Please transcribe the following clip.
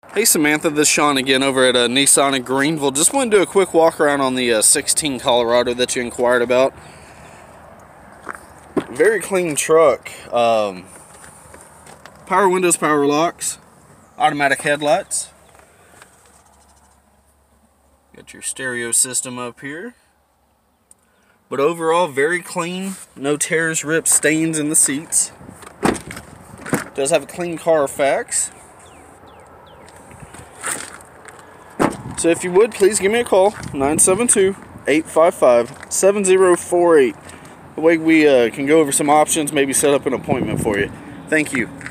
Hey Samantha, this is Sean again over at Nissan of Greenville. Just want to do a quick walk around on the 16 Colorado that you inquired about. Very clean truck. Power windows, power locks, automatic headlights. Got your stereo system up here. But overall, very clean. No tears, rips, stains in the seats. Does have a clean Carfax. So if you would, please give me a call, 972-855-7048. The way we can go over some options, maybe set up an appointment for you. Thank you.